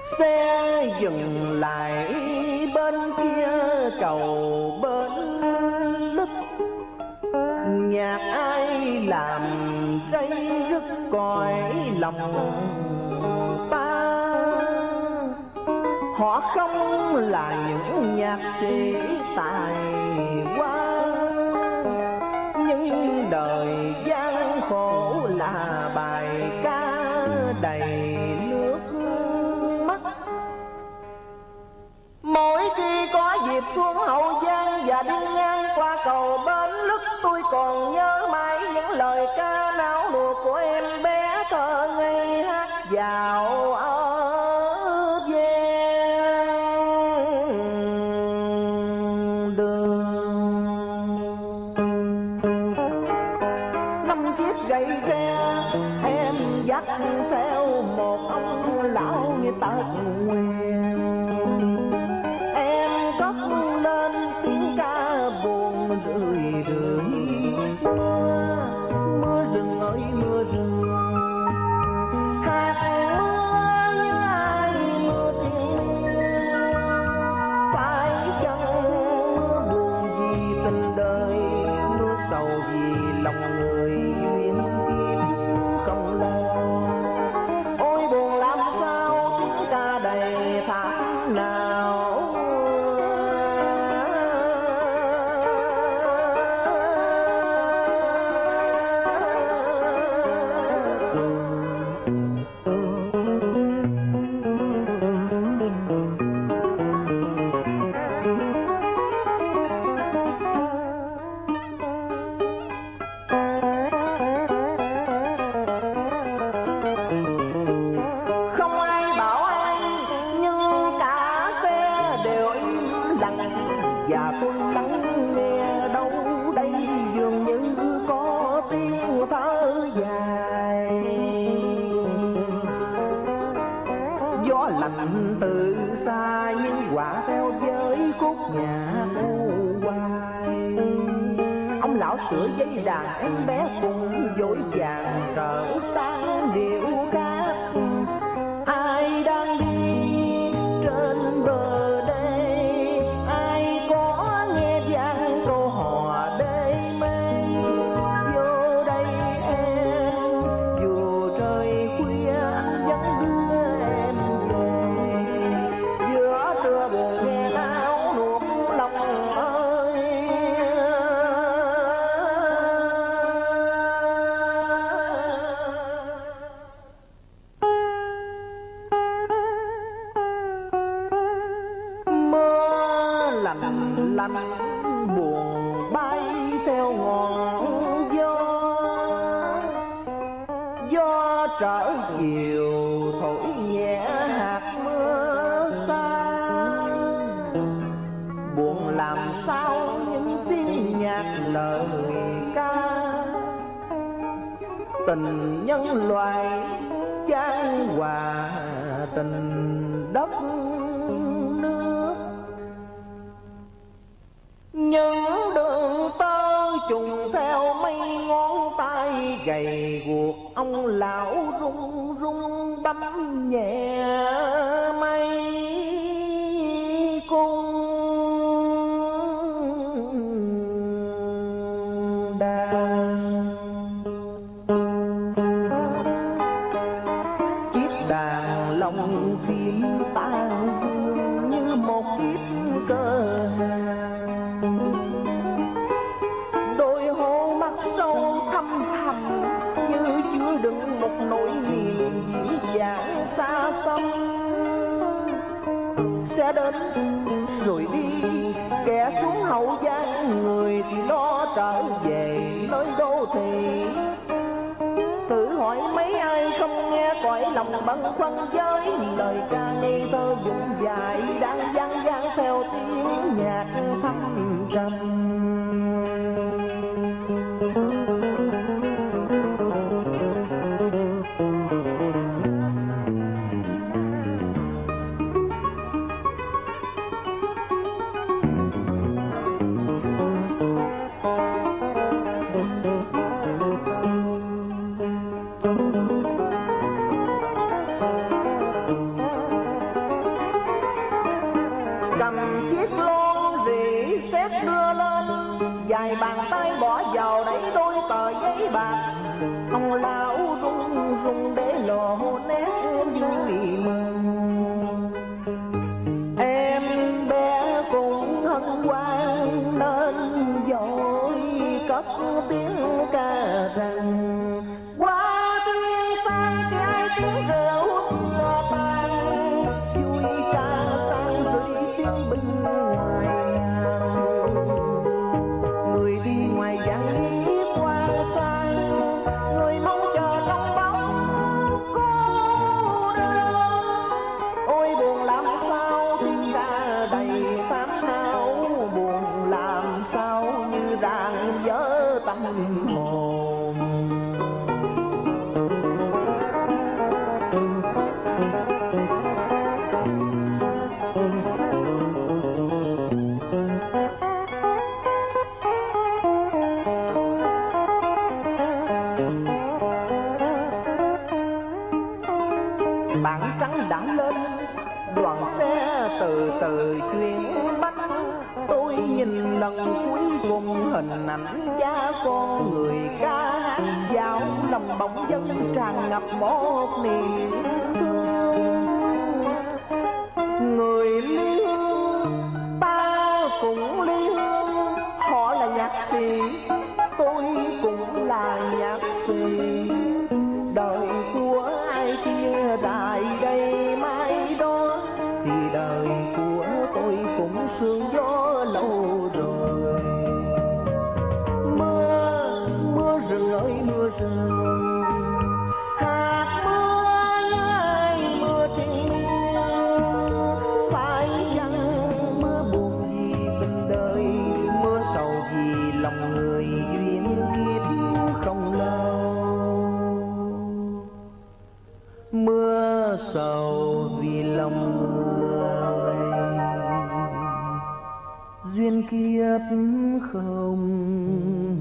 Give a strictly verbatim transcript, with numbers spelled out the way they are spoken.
Xe dừng lại bên kia cầu bến lức, nhạc ai làm rây rứt cõi lòng ta. Họ không là những nhạc sĩ tài hoa, nhưng đời gian khổ là bài ca đầy nước mắt. Mỗi khi có dịp xuống Hậu Giang và đi ngang qua cầu bến lức, tôi còn nhớ mãi những lời ca não nuột của em bé thơ ngây hát vào ở ven đường. Năm chiếc gậy tre em dắt theo một ông lão như tật nguyền. Em cất lên tiếng ca buồn rười rượi. Mưa, mưa rừng ơi mưa rừng, hạt mưa như ai mưa thiên liêng. Phải chăng mưa buồn vì tình đời, mưa sầu vì lòng người duyên kiếp không lâu. Ôi buồn làm sao tiếng ca đầy thảm nào. Không ai bảo ai nhưng cả xe đều im lặng, và tôi lắng nghe đâu đây dường như có tiếng thở dài. Gió lạnh từ xa nhưng hòa theo với khúc nhạc u hoài. Ông lão sửa dây đàn, em bé cùng vội vàng trở sang điệu khác. Ai đang đi trên bờ đê, ai có nghe vang câu hò đê mê. Vô đây em, dù trời khuya anh vẫn đưa em về. Giữa trưa buồn nghe não nuột lòng ơi. Mưa lạnh lạnh buồn bay theo ngọn gió. Gió trở chiều thổi nhẹ hạt mưa xa. Buồn làm sao những tiếng nhạc lời ca. Tình nhân loại chan hòa tình đất nước. Những đường tơ trùng theo mấy ngón tay gầy guộc. Ông lão run run bấm nhẹ mây cung đàn. Chiếc đàn long phim tan vương như một kiếp cơ hàng. Đôi hô mắt sâu thăm thẳm như chứa đựng một nỗi niềm dĩ dãn xa xăm. Sẽ đến rồi đi, kẻ xuống Hậu Giang, người thì lo trở về nơi đô thị. Thử hỏi mấy ai không nghe cõi lòng băn khoăn với lời ca ngây thơ vụng dài đang vang vang theo tiếng nhạc thâm trầm. bạc, ông lão run run để lộ nét vui mừng. Em bé cũng hân hoan nên vội cất tiếng ca rằng qua tiếng say cái tiếng rượu thừa tan, vui ca sang rơi tiếng binh ngoài hàng. Người đi ngoài vàng đi quan sang, người mong chờ trong bóng cô đơn. Ôi buồn làm sao tiếng ca đầy thám thao, buồn làm sao như rạng vỡ tâm hồn. Bảng trắng đã lên, đoàn xe từ từ chuyển bánh. Tôi nhìn lần cuối cùng hình ảnh cha con, người ca hát dạo lòng bỗng dưng tràn ngập một niềm thương. Người ly hương, ta cũng ly hương, họ là nhạc sĩ, tôi cũng là nhạc sĩ. Đời của ai kia tại đây mai đó, thì đời của tôi cũng sương gió lâu rồi. Mưa, mưa rừng ơi mưa rừng, hạt mưa như ai mưa trên miên. Phải chăng mưa buồn vì tình đời, mưa sầu vì lòng người duyên kiếp không lâu. Mưa sầu vì lòng người duyên kiếp không